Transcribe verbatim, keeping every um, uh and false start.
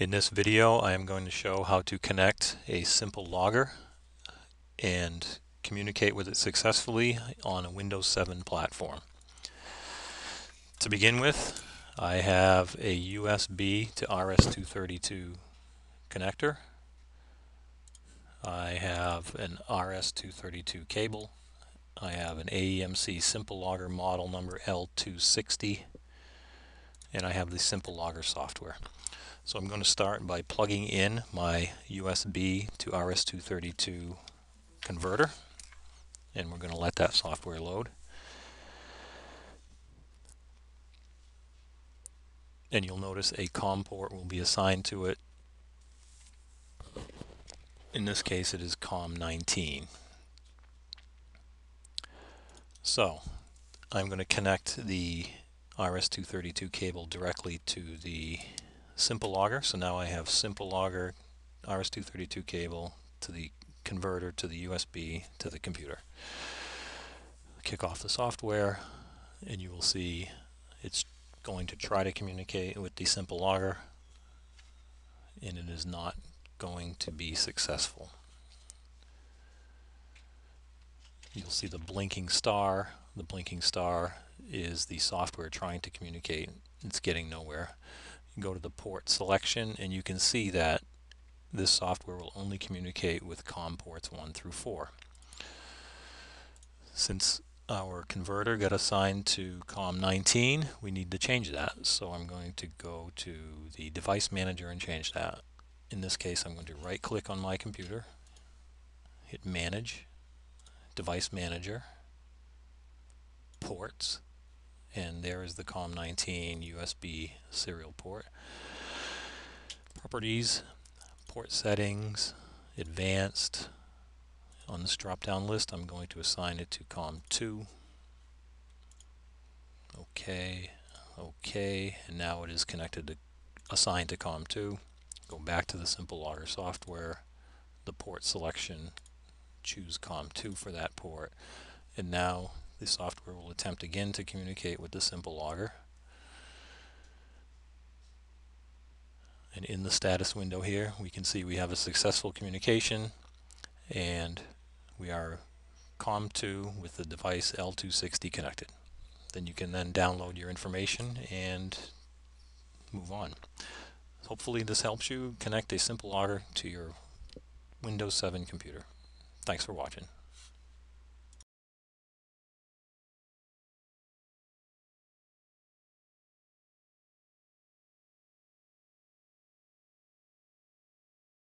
In this video, I am going to show how to connect a Simple Logger and communicate with it successfully on a Windows seven platform. To begin with, I have a U S B to R S two thirty-two connector. I have an R S two thirty-two cable. I have an A E M C Simple Logger model number L two sixty, and I have the Simple Logger software. So I'm going to start by plugging in my U S B to R S two thirty-two converter, and we're going to let that software load. And you'll notice a COM port will be assigned to it. In this case, it is COM nineteen. So I'm going to connect the R S two thirty-two cable directly to the Simple Logger. So now I have Simple Logger R S two thirty-two cable to the converter to the U S B to the computer. Kick off the software, and you will see it's going to try to communicate with the Simple Logger, and it is not going to be successful. You'll see the blinking star. The blinking star is the software trying to communicate. It's getting nowhere. You go to the port selection, and you can see that this software will only communicate with COM ports one through four. Since our converter got assigned to COM nineteen, we need to change that. So I'm going to go to the device manager and change that. In this case, I'm going to right click on my computer, hit manage, device manager, ports, and there is the COM nineteen U S B serial port. Properties, port settings, advanced. On this drop-down list, I'm going to assign it to COM two. Okay, okay, and now it is connected to, assigned to COM two. Go back to the Simple Logger software, the port selection, choose COM two for that port, and now the software will attempt again to communicate with the Simple Logger. And in the status window here, we can see we have a successful communication, and we are COM two with the device L two sixty connected. Then you can then download your information and move on. Hopefully this helps you connect a Simple Logger to your Windows seven computer. Thanks for watching.